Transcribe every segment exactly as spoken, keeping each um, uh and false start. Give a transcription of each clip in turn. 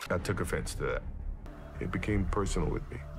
I took offense to that. It became personal with me.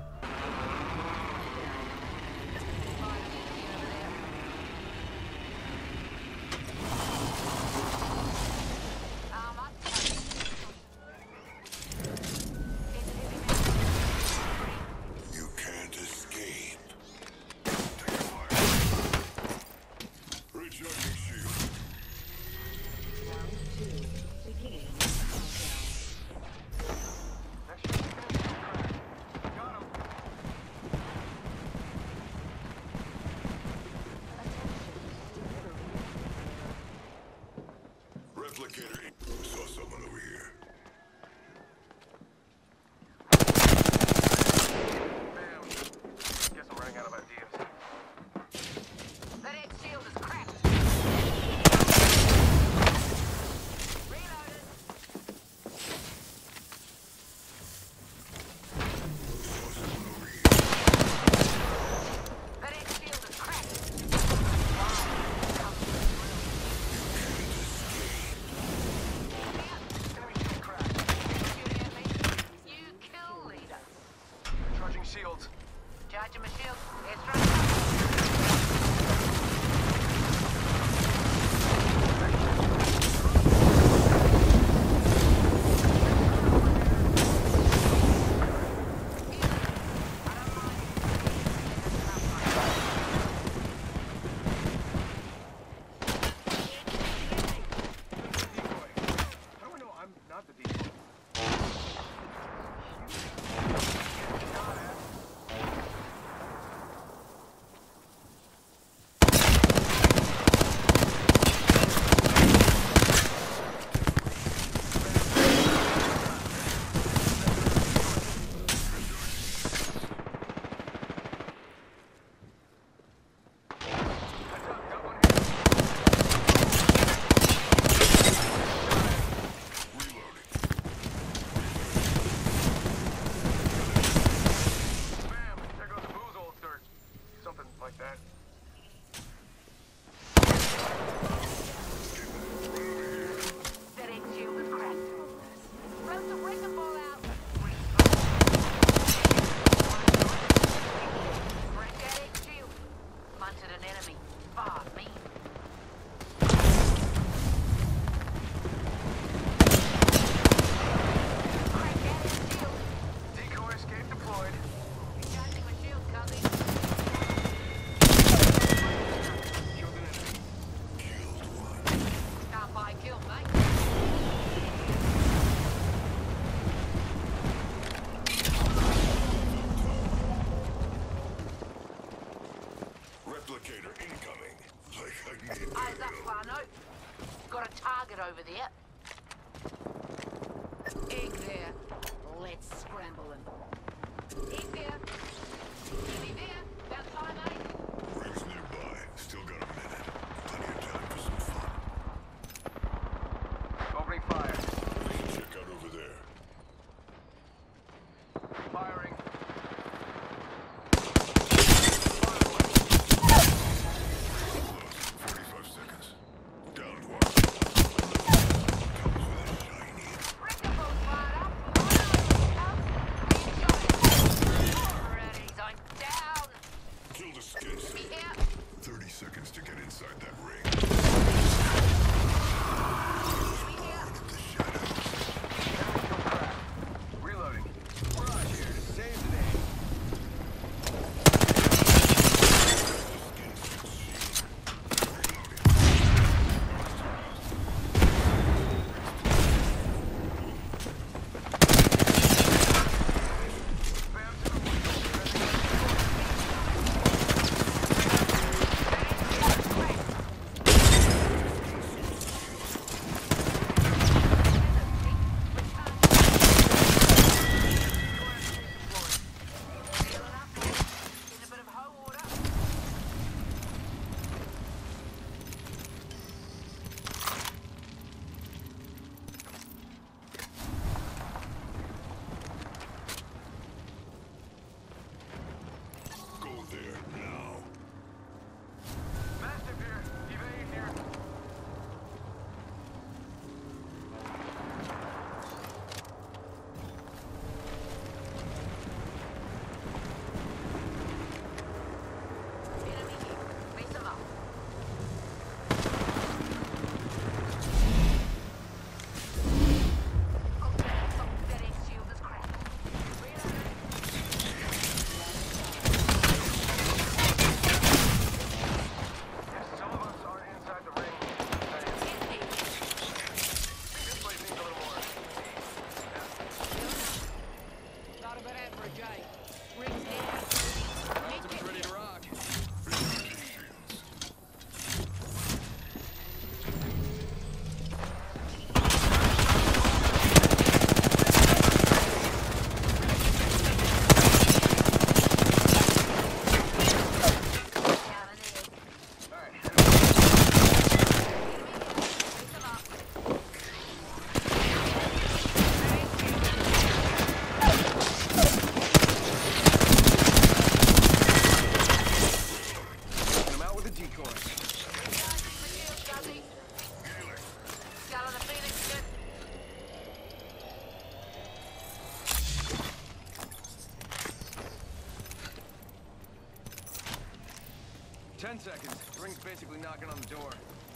Ten seconds. The ring's basically knocking on the door.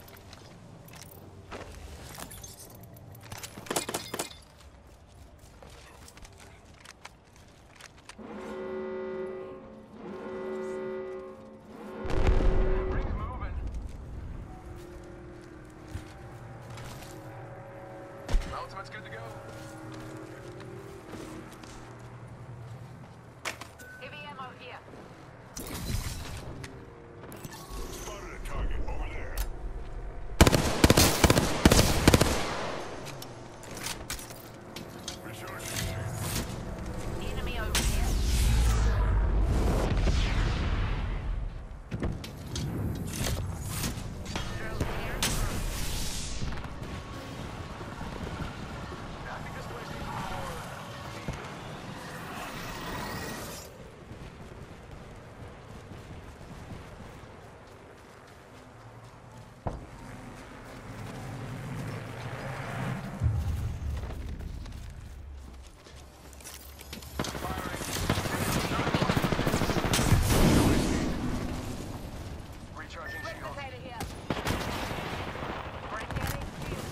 Ring's moving. My ultimate's good to go. Heavy ammo here. Spotted a target over there. Recharging. Enemy over here. Drills here. I think this place needs more. Recharging shield. Replicator here. Break-getting shield.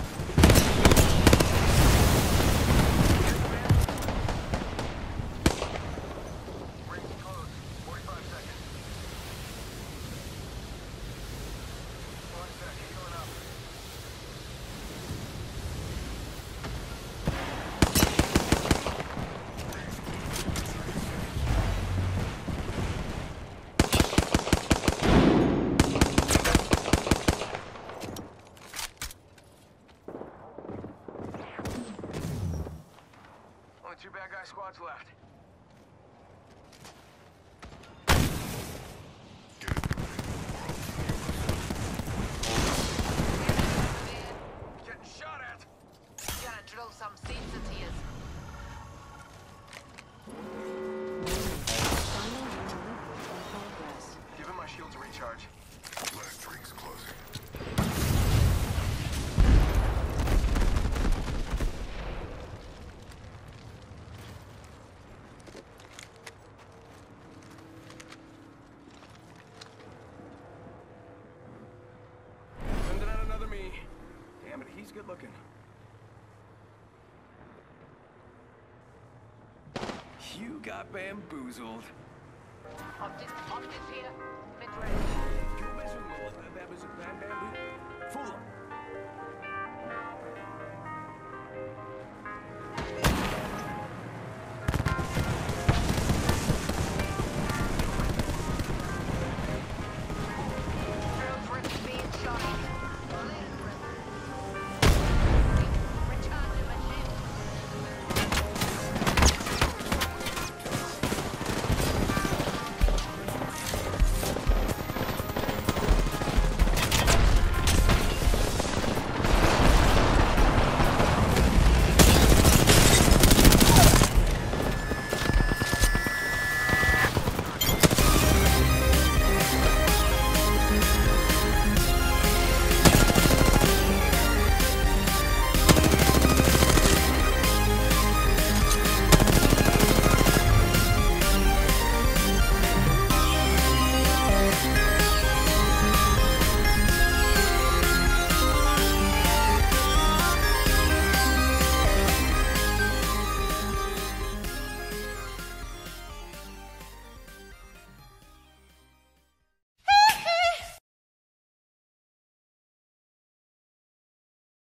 Ring's close. Forty-five seconds. One sec. Healing up. Only two bad guy squads left. Getting shot at. Gonna drill some seeds into yours. Give him my shield to recharge. Last ring's closing. Sending out another me. Damn it, he's good looking. You got bamboozled. Optics, optics here. Mid-range. You mentioned that was a bamboo. Fool him.